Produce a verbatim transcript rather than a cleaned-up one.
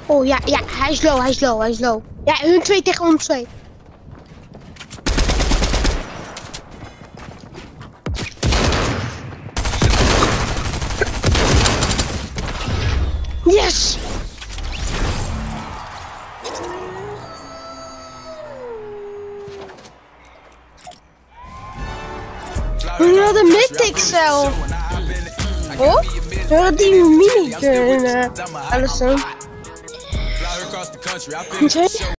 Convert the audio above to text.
Oh ja, ja, hij is low, hij is low, hij is low. Ja, hun twee tegen ons twee. Yes! We hadden mid-pixel. Oh? We hadden die mini-gun, uh, Allison.